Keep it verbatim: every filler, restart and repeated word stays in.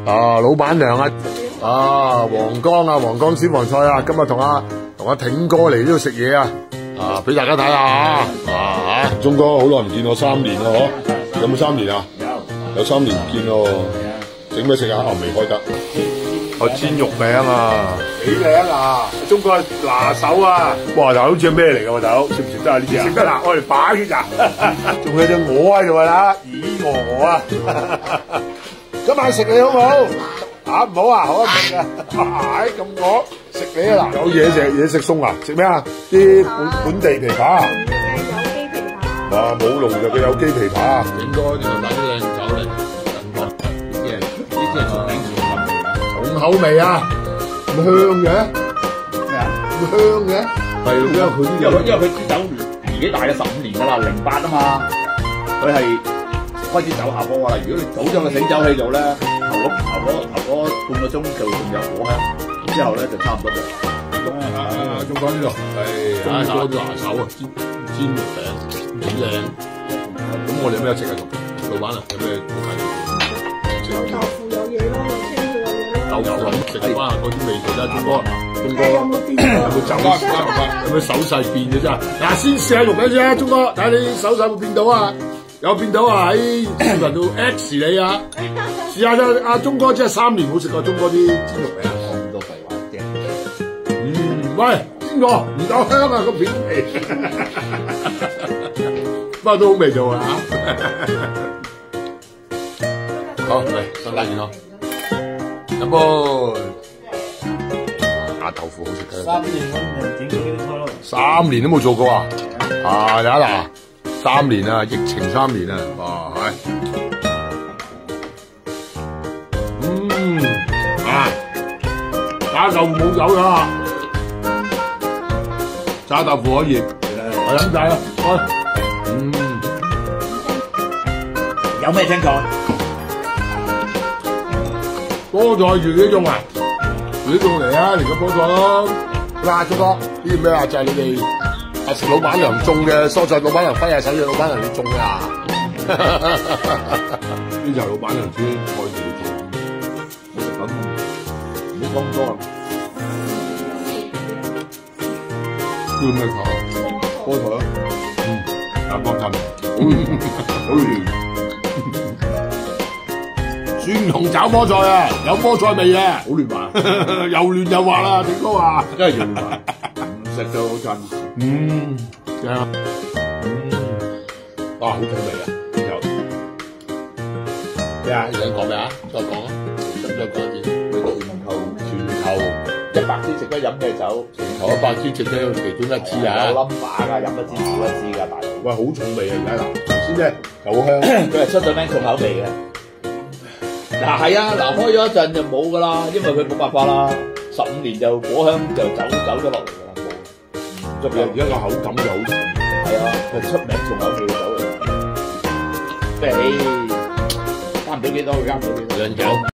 啊，老闆娘啊，啊，黃江啊，黃江私房菜啊，今日同阿同阿挺哥嚟呢度食嘢啊，啊，俾大家睇下啊，啊，鐘哥好耐唔見我三年啦，嗬，有冇三年啊？有，有三年唔見咯，整咩食啊？我未開得，我煎肉餅啊，幾靚啊！鐘哥拿手啊，哇，大佬好似係咩嚟㗎？大佬食唔食得啊？呢啲啊？食得嗱，我哋擺血啊，仲有隻鵝喺度啊，咦鵝鵝啊！今晚食你好唔好？啊唔好啊，好啊唔食啊！唉咁我食你啊嗱，有嘢食嘢食餸啊？食咩啊？啲本本地琵琶啊？ 有機琵琶。 哇冇農藥嘅有機琵琶啊！ 應該呢度買啲靚酒嚟燉過，呢啲係呢啲係重頂重口味啊！ 重口味啊，咁香嘅咩啊？ 咁香嘅係因為佢啲因為因為佢支酒年紀大咗十五年㗎啦，零八啊嘛，佢係開始走下坡㗎啦。如果你倒咗個醒酒器度咧，頭嗰頭嗰頭嗰半個鐘就仲有果香，之後咧就差唔多冇。 啊啊！仲講呢度係中哥啲拿手啊，煎煎肉餅幾靚。咁我哋有咩食啊？老闆啊，有咩好睇？ 有豆腐有嘢咯，有青椒有嘢咯。 豆腐食翻嗰啲味道啦，中哥，中哥有冇變啊？ 有冇走有冇手勢變嘅啫？嗱，先試下肉餅先啊，中哥，睇下你手勢有冇變到啊？有變到啊！喺視頻度 X 你啊！試下啫，阿中哥真係三年冇食過中哥啲煎肉餅。 咁多廢話啫。 嗯，喂，煎過唔夠香啊個片皮，不過都好味道啊嚇！好嚟，身體健康，飲杯。打豆腐好食嘅。 三年我咪整咗呢啲菜咯。 三年都冇做過啊！啊，睇下嗱，三年啊，疫情三年啊，哇係。嗯，啊，炸豆腐冇酒㗎，炸豆腐可以，我飲晒啦，開。嗯， 有咩青菜？ 菠菜自己種啊，自己種嚟啊，嚟個菠菜咯。嗱，中哥，呢啲咩啊？就係你哋阿老闆娘種嘅蔬菜，老闆娘揮下手嘅，老闆娘你種嘅啊？呢就係老闆娘啲菜自己種。咁唔好講咁多啊！叫咩菜啊？菠菜啊？嗯，大菠菜，好好嫩。蒜紅炒菠菜啊，有菠菜味啊，好嫩滑，又嫩又滑啦，挺哥話，真係嫩滑，唔食就好震。嗯，正啊，嗯，哇，好重味啊，又咩啊？你想講咩啊？再講啊，再講一次。 全球全球一百支值得飲嘅酒， 全球一百支值得其中一支啊！ 有 number 㗎，飲一支少一支㗎，大佬。 喂，好重味啊！而家嗱，頭先咧好香， 佢係出咗名重口味嘅。嗱係啊，嗱開咗一陣就冇㗎啦，因為佢冇辦法啦，十五年就果香就走走咗落嚟㗎啦，冇。 仲有而家個口感就好重。 係啊，佢出名重口味嘅酒嚟。即係，加唔到幾多，佢加唔到幾多。 兩酒。